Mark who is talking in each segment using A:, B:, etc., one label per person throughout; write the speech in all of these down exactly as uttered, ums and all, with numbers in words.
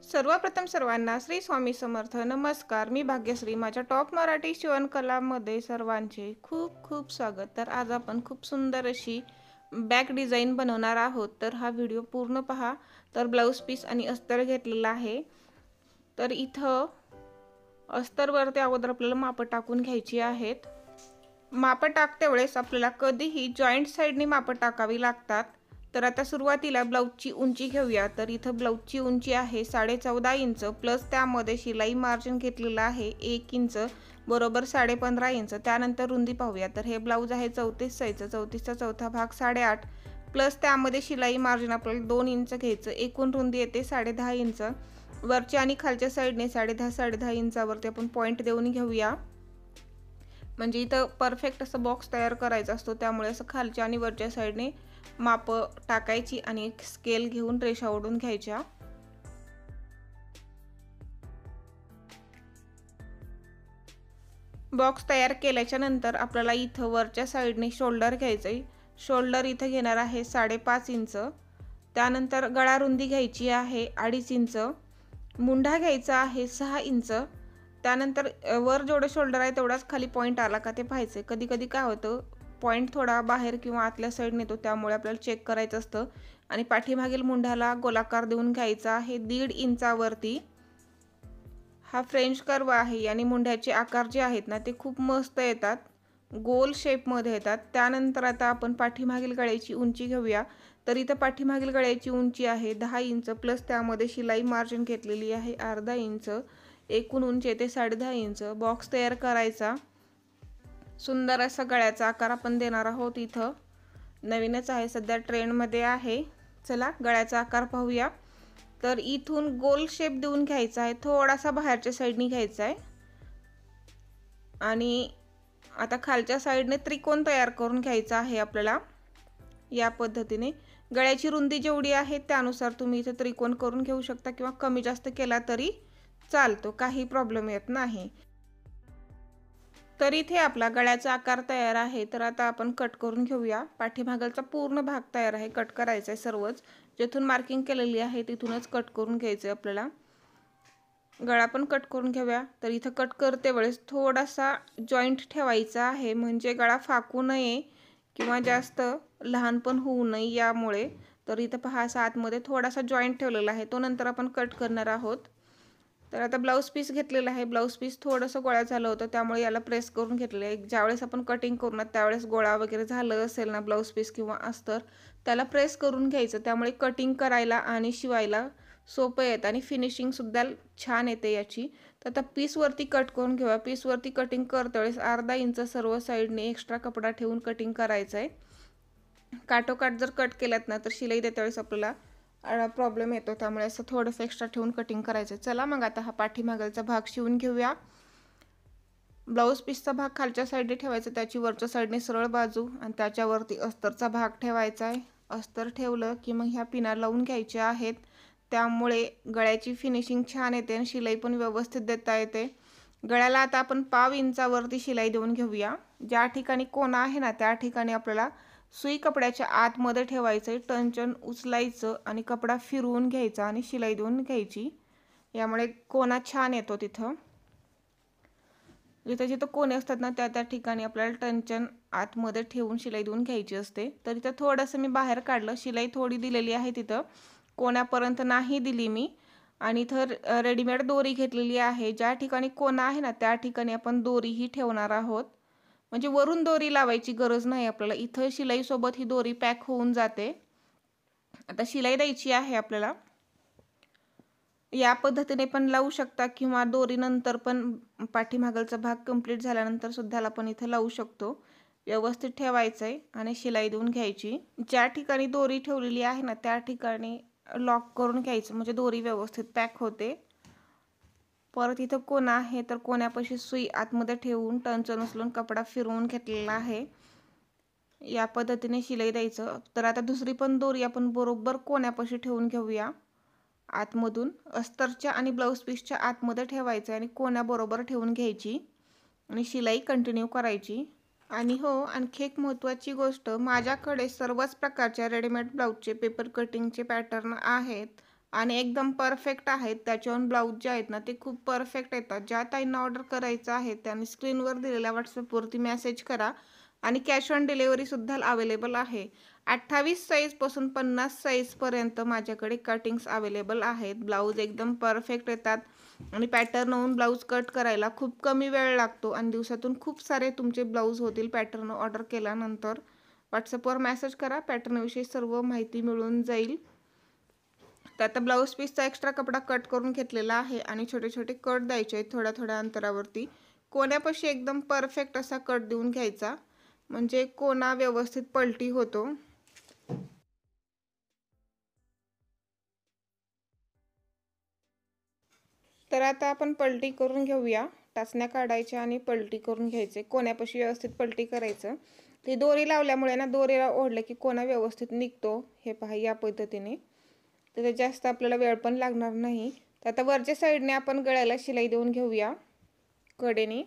A: सर्वप्रथम सर्वांना श्री स्वामी समर्थ नमस्कार. मी भाग्यश्री. माझ्या टॉप मराठी शिवणकलामध्ये सर्वांचे खूप खूप स्वागत. तर आज आपण खूप सुंदर अशी बॅक डिझाईन बनवणार आहोत. तर हा व्हिडिओ पूर्ण पहा. तर ब्लाऊज पीस आणि अस्तर घेतलेला आहे. तर इथं अस्तरवरती अगोदर आपल्याला मापं टाकून घ्यायची आहेत. मापं टाकते वेळेस आपल्याला कधीही जॉईंट साईडने मापं टाकावी लागतात. तर आता सुरुवातीला ब्लाऊजची उंची घेऊया. तर इथं ब्लाऊजची उंची आहे साडे चौदा इंच प्लस त्यामध्ये शिलाई मार्जिन घेतलेलं आहे एक इंच बरोबर साडे पंधरा इंच. त्यानंतर रुंदी पाहूया. तर हे ब्लाऊज आहे चौतीस साईजचं. चौतीसचा चौथा भाग साडेआठ प्लस त्यामध्ये शिलाई मार्जिन आपल्याला दोन इंच घ्यायचं. एकूण रुंदी येते साडे दहा इंच. वरच्या आणि खालच्या साईडने साडे दहा साडे दहा इंचावरती आपण पॉईंट देऊन घेऊया. म्हणजे इथं परफेक्ट असं बॉक्स तयार करायचा असतो. त्यामुळे असं खालच्या आणि वरच्या साईडने माप टाकायची आणि एक स्केल घेऊन रेषा ओढून घ्यायच्या. बॉक्स तयार केल्याच्या नंतर आपल्याला इथं वरच्या साईडने शोल्डर घ्यायचंय. शोल्डर इथं घेणार आहे साडेपाच इंच. त्यानंतर गळा रुंदी घ्यायची आहे अडीच इंच. मुंढा घ्यायचा आहे सहा इंच. त्यानंतर वर जेवढं शोल्डर आहे तेवढाच खाली पॉईंट आला का ते पाहायचं. कधी कधी काय होतं पॉईंट थोडा बाहेर किंवा आतल्या साईडने येतो. त्यामुळे आपल्याला चेक करायचं असतं. आणि पाठीमागील मुंढ्याला गोलाकार देऊन घ्यायचा आहे दीड इंचावरती. हा फ्रेंच कर्व आहे आणि मुंढ्याचे आकार जे आहेत ना ते खूप मस्त येतात, गोल शेपमध्ये येतात. त्यानंतर आता आपण पाठीमागील गळ्याची उंची घेऊया. तर इथं पाठीमागील गळ्याची उंची आहे दहा इंच प्लस त्यामध्ये शिलाई मार्जिन घेतलेली आहे अर्धा इंच. एकूण उंची येते साडे दहा इंच. बॉक्स तयार करायचा. सुंदर असा गळ्याचा आकार आपण देणार आहोत. इथं नवीनच आहे, सध्या ट्रेंडमध्ये आहे. चला गळ्याचा आकार पाहूया. तर इथून गोल शेप देऊन घ्यायचा आहे, थोडासा बाहेरच्या साईडने घ्यायचा आहे आणि आता खालच्या साईडने त्रिकोण तयार करून घ्यायचा आहे आपल्याला. या पद्धतीने गळ्याची रुंदी जेवढी आहे त्यानुसार तुम्ही इथे त्रिकोण करून घेऊ शकता किंवा कमी जास्त केला तरी चालतो, काही प्रॉब्लेम येत नाही. तर इथे आपला गळ्याचा आकार तयार आहे. तर आता आपण कट करून घेऊया. पाठीमागचा पूर्ण भाग तयार आहे, कट करायचा आहे सर्वच. जेथून मार्किंग केलेली आहे तिथूनच कट करून घ्यायचं आहे आपल्याला. गळा पण कट करून घेऊया. तर इथं कट करते वेळेस थोडासा जॉईंट ठेवायचा आहे, म्हणजे गळा फाकू नये किंवा जास्त लहान पण होऊ नये यामुळे. तर इथं पहा असा आतमध्ये थोडासा जॉईंट ठेवलेला आहे, तो नंतर आपण कट करणार आहोत. तर आता ब्लाऊज पीस घेतलेला आहे. ब्लाऊज पीस थोडंसं गोळा झालं होतं त्यामुळे याला प्रेस करून घेतलेलं आहे. ज्यावेळेस आपण कटिंग करू ना त्यावेळेस गोळा वगैरे झालं असेल ना ब्लाऊज पीस किंवा अस्तर, त्याला प्रेस करून घ्यायचं. त्यामुळे कटिंग करायला आणि शिवायला सोपं येतं आणि फिनिशिंगसुद्धा छान येते याची. तर आता पीसवरती कट करून घेऊया. पीसवरती कटिंग करते वेळेस अर्धा इंच सर्व साईडने एक्स्ट्रा कपडा ठेवून कटिंग करायचं आहे. काठोकाठ जर कट केलात ना तर शिलाई देते वेळेस आपल्याला प्रॉब्लेम येतो. त्यामुळे असं थोडंसं एक्स्ट्रा ठेवून कटिंग करायचं. चला मग आता हा पाठीमागलचा भाग शिवून घेऊया. ब्लाऊज पीसचा भाग खालच्या साईडने ठेवायचा, त्याची वरच्या साईडने सरळ बाजू आणि त्याच्यावरती अस्तरचा भाग ठेवायचा आहे. अस्तर ठेवलं की मग ह्या पिना लावून घ्यायच्या आहेत. त्यामुळे गळ्याची फिनिशिंग छान येते आणि शिलाई पण व्यवस्थित देता येते. गळ्याला आता आपण पाव इंचावरती शिलाई देऊन घेऊया. ज्या ठिकाणी कोना आहे ना त्या ठिकाणी आपल्याला सुई कपड्याच्या आतमध्ये ठेवायचं आहे. टंचन उचलायचं आणि कपडा फिरवून घ्यायचा आणि शिलाई देऊन घ्यायची. यामुळे कोना छान येतो. तिथं जिथं जिथं कोणे असतात ना त्या त्या ठिकाणी आपल्याला टंचन आतमध्ये ठेवून शिलाई देऊन घ्यायची असते. तर इथं थोडंसं मी बाहेर काढलं, शिलाई थोडी दिलेली आहे तिथं, कोण्यापर्यंत नाही दिली मी. आणि इथं रेडीमेड दोरी घेतलेली आहे. ज्या ठिकाणी कोना आहे ना त्या ठिकाणी आपण दोरीही ठेवणार आहोत, म्हणजे वरून दोरी लावायची गरज नाही आपल्याला. इथं शिलाईसोबत ही दोरी पॅक होऊन जाते. आता शिलाई द्यायची आहे आपल्याला. या पद्धतीने पण लावू शकता किंवा दोरीनंतर पण पाठीमागलचा भाग कंप्लीट झाल्यानंतर सुद्धा आपण इथं लावू शकतो. व्यवस्थित ठेवायचं आहे आणि शिलाई देऊन घ्यायची. ज्या ठिकाणी दोरी ठेवलेली आहे ना त्या ठिकाणी लॉक करून घ्यायचं, म्हणजे दोरी व्यवस्थित पॅक होते. परत इथं कोना आहे तर कोण्यापाशी सुई आतमध्ये ठेवून टंचन उचलून कपडा फिरवून घेतलेला आहे. या पद्धतीने शिलाई द्यायचं. तर आता दुसरी पण दोरी आपण बरोबर कोण्यापाशी ठेवून घेऊया. आतमधून अस्तरच्या आणि ब्लाऊज पीसच्या आतमध्ये ठेवायचं आणि कोण्याबरोबर ठेवून घ्यायची आणि शिलाई कंटिन्यू करायची. आणि हो, आणखी एक महत्त्वाची गोष्ट, माझ्याकडे सर्वच प्रकारच्या रेडीमेड ब्लाऊजचे पेपर कटिंगचे पॅटर्न आहेत आणि एकदम परफेक्ट आहेत. त्याच्यावरून ब्लाऊज जे आहेत ना ते खूप परफेक्ट येतात. ज्या ताईंना ऑर्डर करायचं आहे त्यांनी स्क्रीनवर दिलेल्या व्हॉट्सअपवरती मेसेज करा आणि कॅश ऑन डिलिव्हरीसुद्धा अवेलेबल आहे. अठ्ठावीस साईजपासून पन्नास साईजपर्यंत माझ्याकडे कटिंग्स अवेलेबल आहेत. ब्लाऊज एकदम परफेक्ट येतात आणि पॅटर्न होऊन ब्लाऊज कट करायला खूप कमी वेळ लागतो आणि दिवसातून खूप सारे तुमचे ब्लाऊज होतील पॅटर्न ऑर्डर केल्यानंतर. व्हॉट्सअपवर मेसेज करा, पॅटर्नविषयी सर्व माहिती मिळून जाईल. तर आता ब्लाऊज पीसचा एक्स्ट्रा कपडा कट करून घेतलेला आहे आणि छोटे छोटे कट द्यायचे आहेत थोड्या थोड्या अंतरावरती. कोण्यापाशी एकदम परफेक्ट असा कट देऊन घ्यायचा, म्हणजे कोणा व्यवस्थित पलटी होतो. तर आता आपण पलटी करून घेऊया. टाचण्या काढायच्या आणि पलटी करून घ्यायचे. कोण्यापाशी व्यवस्थित पलटी करायचं. ती दोरी लावल्यामुळे ना दोरीला ओढलं की कोणा व्यवस्थित निघतो. हे पहा या पद्धतीने. तर जास्त आपल्याला वेळ पण लागणार नाही. तर आता वरच्या साईडने आपण गळ्याला शिलाई देऊन घेऊया कडेने.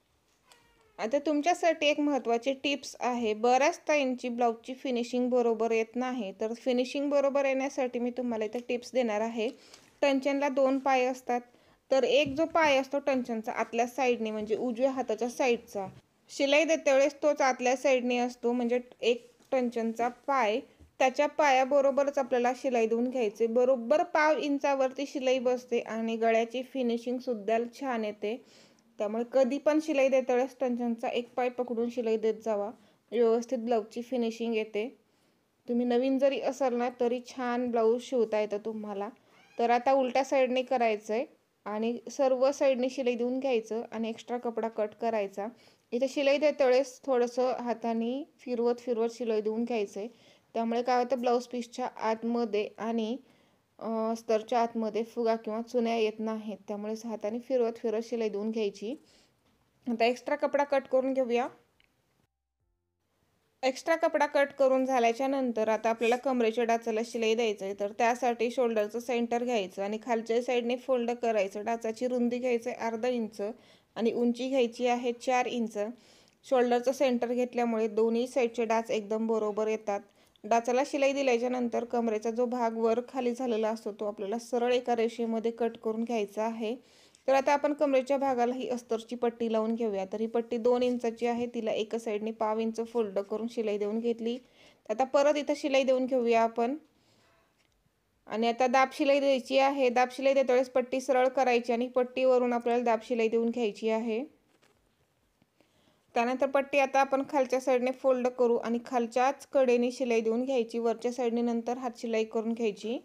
A: आता तुमच्यासाठी एक महत्त्वाची टिप्स आहे. बऱ्याच ताईंची ब्लाऊजची फिनिशिंग बरोबर येत नाही. तर फिनिशिंग बरोबर येण्यासाठी मी तुम्हाला इथे टिप्स देणार आहे. टंचनला दोन पाय असतात. तर एक जो पाय असतो टंचनचा आतल्या साईडने म्हणजे उजव्या हाताच्या साईडचा, शिलाई देते वेळेस तोच आतल्या साईडने असतो. म्हणजे एक टंचनचा पाय, त्याच्या पायाबरोबरच आपल्याला शिलाई देऊन घ्यायचे. बरोबर पाव इंचावरती शिलाई बसते आणि गळ्याची फिनिशिंगसुद्धा छान येते. त्यामुळे कधी पण शिलाई देते वेळेस टंचनचा एक पाय पकडून शिलाई देत जावा. व्यवस्थित ब्लाऊजची फिनिशिंग येते. तुम्ही नवीन जरी असाल ना तरी छान ब्लाऊज शिवता येतं तुम्हाला. तर आता उलट्या साईडने करायचं आहे आणि सर्व साईडने शिलाई देऊन घ्यायचं आणि एक्स्ट्रा कपडा कट करायचा. इथे शिलाई देते वेळेस थोडंसं हाताने फिरवत फिरवत शिलाई देऊन घ्यायचं आहे. त्यामुळे काय होतं ब्लाऊज पीसच्या आतमध्ये आणि अस्तरच्या आतमध्ये फुगा किंवा चुन्या येत नाहीत. त्यामुळे हाताने फिरवत फिरवत शिलाई देऊन घ्यायची. आता एक्स्ट्रा कपडा कट करून घेऊया. एक्स्ट्रा कपडा कट करून झाल्याच्या नंतर आता आपल्याला कमरेच्या डाचाला शिलाई द्यायचं आहे. तर त्यासाठी शोल्डरचं सेंटर घ्यायचं आणि खालच्या साईडने फोल्ड करायचं. डाचाची रुंदी घ्यायची आहे अर्धा इंच आणि उंची घ्यायची आहे चार इंच. शोल्डरचं सेंटर घेतल्यामुळे दोन्ही साईडचे डाच एकदम बरोबर येतात. डाचाला शिलाई दिल्याच्या नंतर कमरेचा जो भाग वर खाली झालेला असतो तो आपल्याला सरळ एका रेषेमध्ये कट करून घ्यायचा आहे. तर आता आपण कमरेच्या भागाला ही अस्तरची पट्टी लावून घेऊया. तर ही पट्टी दोन इंचाची आहे. तिला एका साईडने पाव इंच फोल्ड करून शिलाई देऊन घेतली. आता परत इथं शिलाई देऊन घेऊया आपण. आणि आता दाब शिलाई द्यायची आहे. दाब शिलाई देते वेळेस पट्टी सरळ करायची आणि पट्टीवरून आपल्याला दाब शिलाई देऊन घ्यायची आहे. त्यानंतर पट्टी आता आपण खालच्या साईडने फोल्ड करू आणि खालच्याच कडेने शिलाई देऊन घ्यायची. वरच्या साईडने नंतर हात शिलाई करून घ्यायची.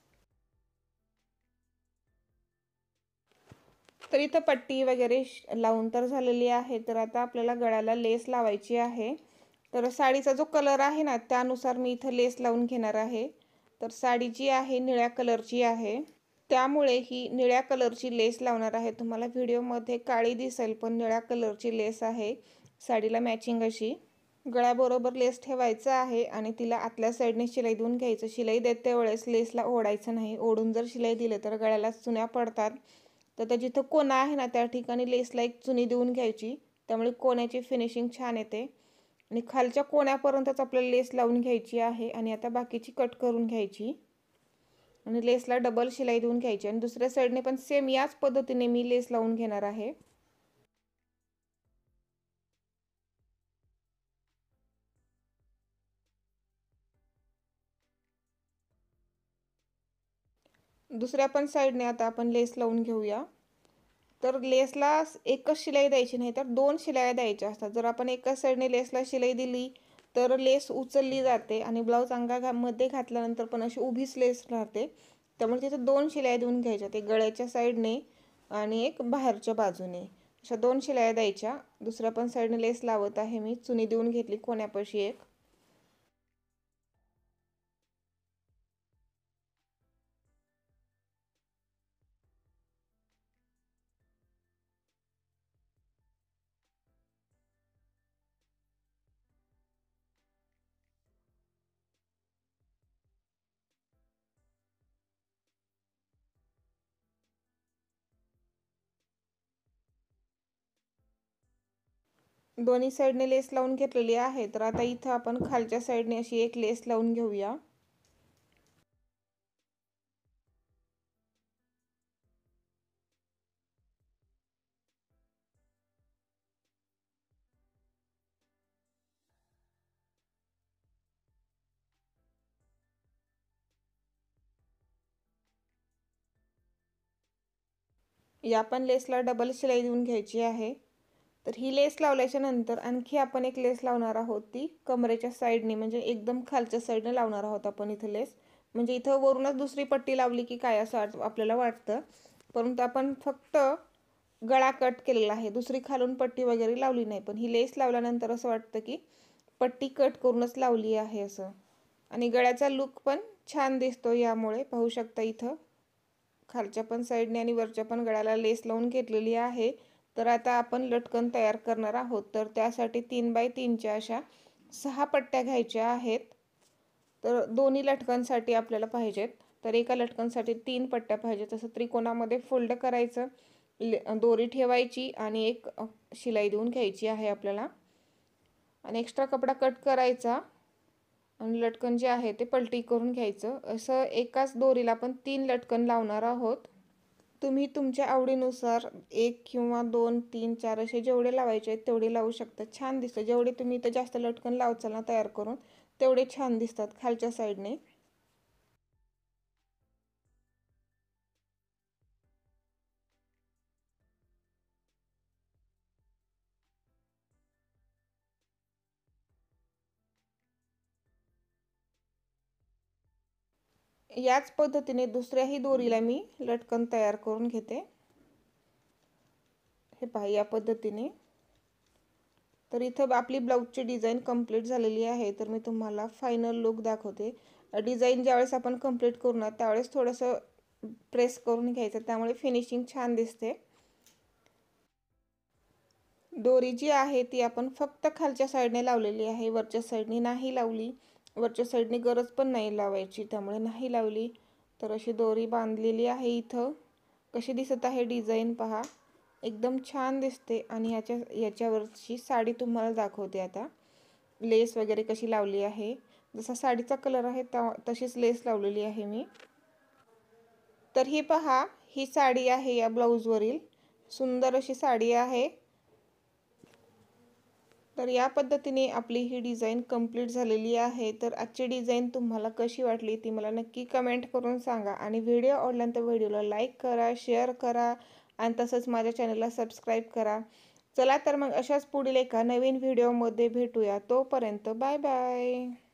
A: तर इथं पट्टी वगैरे लावून तर झालेली आहे. तर आता आपल्याला गळ्याला लेस लावायची आहे. तर साडीचा जो कलर आहे ना त्यानुसार मी इथं लेस लावून घेणार आहे. तर साडी जी आहे निळ्या कलरची आहे. त्यामुळे ही निळ्या कलरची लेस लावणार आहे. तुम्हाला व्हिडिओमध्ये काळी दिसेल पण निळ्या कलरची लेस आहे साडीला मॅचिंग अशी. गळ्याबरोबर लेस ठेवायचं आहे आणि तिला आतल्या साईडने शिलाई देऊन घ्यायचं. शिलाई देते वेळेस लेसला ओढायचं नाही. ओढून जर शिलाई दिलं तर गळ्याला चुन्या पडतात. तर त्या जिथं कोना आहे ना त्या ठिकाणी लेसला एक चुनी देऊन घ्यायची. त्यामुळे कोण्याची फिनिशिंग छान येते. आणि खालच्या कोण्यापर्यंतच आपल्याला लेस लावून घ्यायची आहे. आणि आता बाकीची कट करून घ्यायची आणि लेसला डबल शिलाई देऊन घ्यायची. आणि दुसऱ्या साईडने पण सेम याच पद्धतीने मी लेस लावून घेणार आहे. दुसऱ्या पण साईडने आता आपण लेस लावून घेऊया. तर लेसला एकच शिलाई द्यायची नाही तर दोन शिलाई द्यायच्या असतात. जर आपण एकाच साईडने लेसला शिलाई दिली तर लेस उचलली जाते आणि ब्लाऊज अंगामध्ये घातल्यानंतर पण अशी उभीच लेस राहते. त्यामुळे तिथे दोन शिलाई देऊन घ्यायच्या. ते गळ्याच्या साईडने आणि एक बाहेरच्या बाजूने अशा दोन शिलाई द्यायच्या. दुसऱ्या पण साईडने लेस लावत आहे मी. चुनी देऊन घेतली कोण्यापाशी एक. दोन्ही साईडने लेस लावून घेतलेली आहे. तर आता इथं आपण खालच्या साईडने अशी एक लेस लावून घेऊया. या पण लेसला डबल शिलाई देऊन घ्यायची आहे। तर ही लेस लावल्याच्या नंतर आणखी आपण एक लेस लावणार आहोत, ती कमरेच्या साईडने म्हणजे एकदम खालच्या साईडने लावणार आहोत आपण इथं लेस। म्हणजे इथं वरूनच दुसरी पट्टी लावली की काय असं आपल्याला वाटतं, परंतु आपण फक्त गळा कट केलेला आहे, दुसरी खालून पट्टी वगैरे लावली नाही। पण ही लेस लावल्यानंतर असं वाटतं की पट्टी कट करूनच लावली आहे असं। आणि गळ्याचा लुक पण छान दिसतो यामुळे। पाहू शकता इथं खालच्या पण साईडने आणि वरच्या पण गळ्याला लेस लावून घेतलेली आहे। तर आता आपण लटकन तयार करणार आहोत। तर त्यासाठी तीन बाय तीनच्या अशा सहा पट्ट्या घ्यायच्या आहेत। तर दोन्ही लटकनसाठी आपल्याला पाहिजेत, तर एका लटकनसाठी तीन पट्ट्या पाहिजेत। तसं त्रिकोणामध्ये फोल्ड करायचं, दोरी ठेवायची आणि एक शिलाई देऊन घ्यायची आहे आपल्याला। आणि एक्स्ट्रा कपडा कट करायचा आणि लटकन जे आहे ते पलटी करून घ्यायचं। असं एकाच दोरीला आपण तीन लटकन लावणार आहोत। तुम्ही तुमच्या आवडीनुसार एक किंवा दोन तीन चार असे जेवढे लावायचे आहेत तेवढे लावू शकता, छान दिसतं। जेवढे तुम्ही इथं जास्त लटकन लावचाल ना तयार करून, तेवढे छान दिसतात खालच्या साईडने। याच पद्धतीने दुसऱ्याही दोरीला मी लटकन तयार करून घेते। हे पहा या पद्धतीने। तर इथं आपली ब्लाऊजची डिझाईन कंप्लीट झालेली आहे। तर मी तुम्हाला फायनल लुक दाखवते। डिझाईन ज्यावेळेस आपण कंप्लीट करू ना त्यावेळेस थोडंसं प्रेस करून घ्यायचं, त्यामुळे फिनिशिंग छान दिसते। दोरी जी आहे ती आपण फक्त खालच्या साईडने लावलेली आहे, वरच्या साईडने नाही लावली। वरच्या साईडने गरज पण नाही लावायची, त्यामुळे नाही लावली। तर अशी दोरी बांधलेली आहे। इथं कशी दिसत आहे डिझाईन पहा, एकदम छान दिसते। आणि याच्या याच्यावरची साडी तुम्हाला दाखवते आता, लेस वगैरे कशी लावली आहे। जसा साडीचा कलर आहे तशीच लेस लावलेली आहे मी। तर ही पहा, ही साडी आहे या ब्लाऊजवरील, सुंदर अशी साडी आहे। तर या पद्धतीने आपली ही डिझाईन कंप्लीट झालेली आहे। तर आजची डिझाईन तुम्हाला कशी वाटली ती मला नक्की कमेंट करून सांगा। आणि व्हिडिओ आवडला तर व्हिडिओला लाईक करा, शेअर करा आणि तसंच माझ्या चॅनलला सबस्क्राईब करा। चला तर मग अशाच पुढील एका नवीन व्हिडिओमध्ये भेटूया। तोपर्यंत बाय बाय।